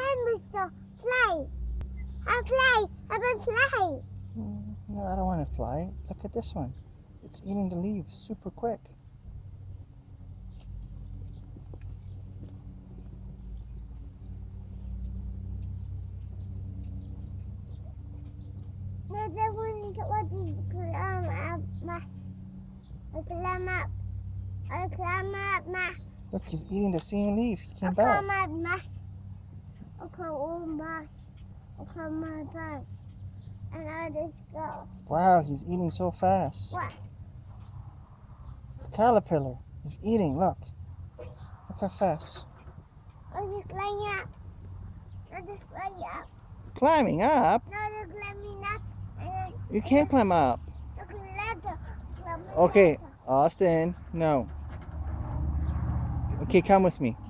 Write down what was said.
Mister. Fly. I fly. I can fly. No, I don't want to fly. Look at this one. It's eating the leaves super quick. No, that one what climb up, Max. I climb up. I climb up, Max. Look, he's eating the same leaf. He I came back. climb up, Max. I climb Max. I climb my back. And I just go. Wow, he's eating so fast. What? The caterpillar is eating. Look. Look how fast. I just climb up. I just climb up. Climbing up? No, just climbing up. And You can't climb up. look ladder. Okay, Austin, no. Okay, come with me.